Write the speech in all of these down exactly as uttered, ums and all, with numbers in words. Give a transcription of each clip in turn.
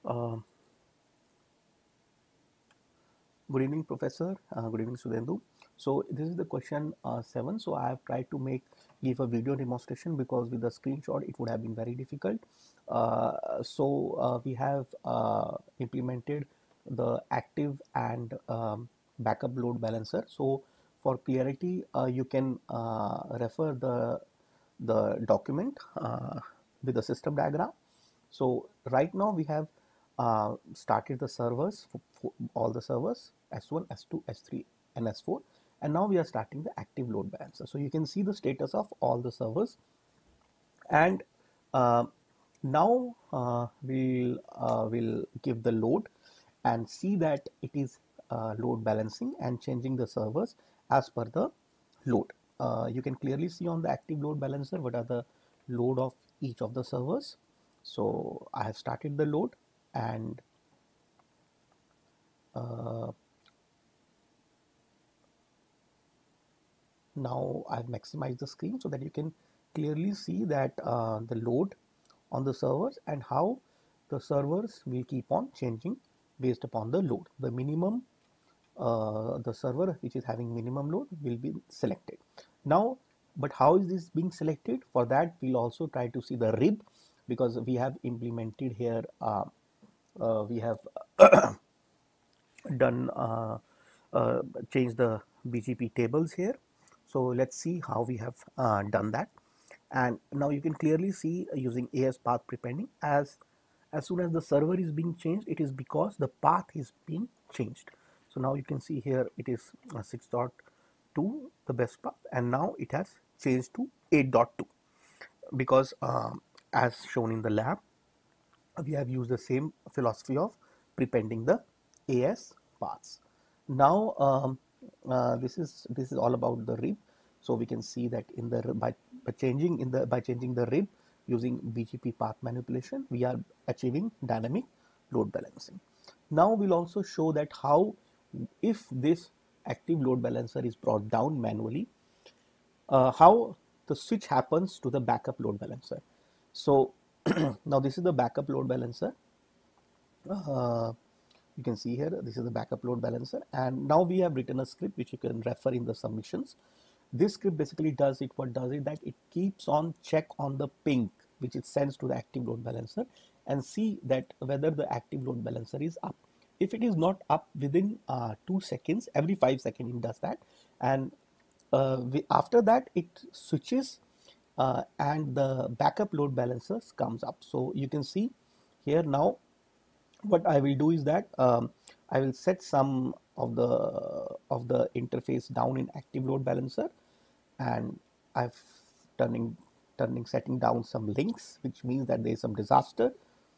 Uh, good evening, Professor. Uh, good evening, Sudhendu. So this is the question uh, seven. So I have tried to make give a video demonstration because with the screenshot it would have been very difficult. Uh, so uh, we have uh, implemented the active and um, backup load balancer. So for clarity, uh, you can uh, refer the the document uh, with the system diagram. So right now we have uh, started the servers for, for all the servers S one, S two, S three and S four, and now we are starting the active load balancer. So you can see the status of all the servers, and uh, now uh, we'll uh, we'll give the load and see that it is uh, load balancing and changing the servers as per the load. Uh, you can clearly see on the active load balancer what are the load of each of the servers. So I have started the load, and uh, now I've maximized the screen so that you can clearly see that uh, the load on the servers and how the servers will keep on changing based upon the load. The minimum, uh, the server which is having minimum load will be selected. Now, but how is this being selected? For that, we'll also try to see the rib, because we have implemented here, uh, uh, we have done uh, uh, change the B G P tables here. So let's see how we have uh, done that. And now you can clearly see uh, using A S path prepending, as as soon as the server is being changed, it is because the path is being changed. So now you can see here it is uh, six dot two the best path, and now it has changed to eight dot two, because um, as shown in the lab, we have used the same philosophy of prepending the A S paths. Now um, uh, this is this is all about the rib. So we can see that in the by, by changing in the by changing the rib using B G P path manipulation, we are achieving dynamic load balancing. Now we'll also show that how, if this active load balancer is brought down manually, uh, how the switch happens to the backup load balancer. So now this is the backup load balancer. Uh, you can see here, this is the backup load balancer, and now we have written a script which you can refer in the submissions. This script basically does it, what does it, that it keeps on check on the ping which it sends to the active load balancer and see that whether the active load balancer is up. If it is not up within uh, two seconds, every five seconds it does that, and uh, we, after that it switches uh, and the backup load balancers comes up. So you can see here now what I will do is that um, I will set some of the of the interface down in active load balancer, and I've turning turning setting down some links, which means that there is some disaster,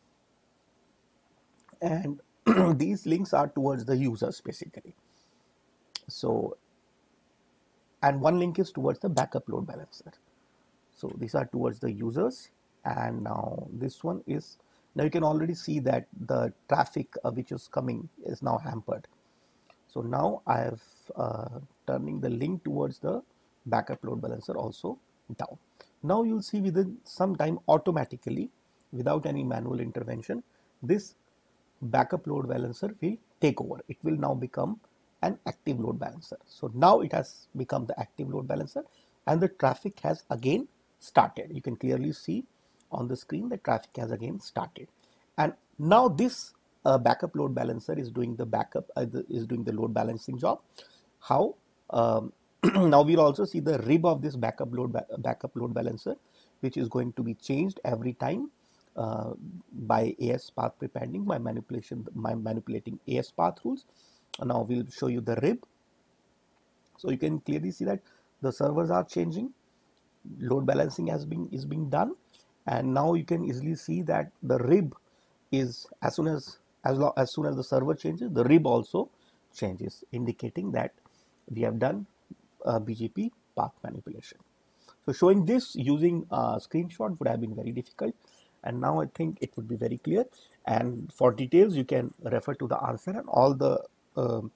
and these links are towards the users basically. So, and one link is towards the backup load balancer. So these are towards the users, and now this one is, now you can already see that the traffic uh, which is coming is now hampered. So now I have uh, turning the link towards the backup load balancer also down. Now you'll see within some time automatically, without any manual intervention, this backup load balancer will take over. It will now become an active load balancer. So now it has become the active load balancer, and the traffic has again started. You can clearly see on the screen the traffic has again started, and now this uh, backup load balancer is doing the backup uh, the, is doing the load balancing job. How? Um, now we'll also see the rib of this backup load ba backup load balancer, which is going to be changed every time uh, by A S path prepending, by manipulation by manipulating A S path rules. Now we'll show you the rib. So you can clearly see that the servers are changing, load balancing has been is being done, and now you can easily see that the rib is, as soon as as, long, as soon as the server changes, the rib also changes, indicating that we have done uh, B G P path manipulation. So showing this using a screenshot would have been very difficult, and now I think it would be very clear. And for details, you can refer to the answer and all the um,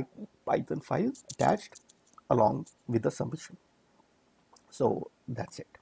Python files attached along with the submission. So that's it.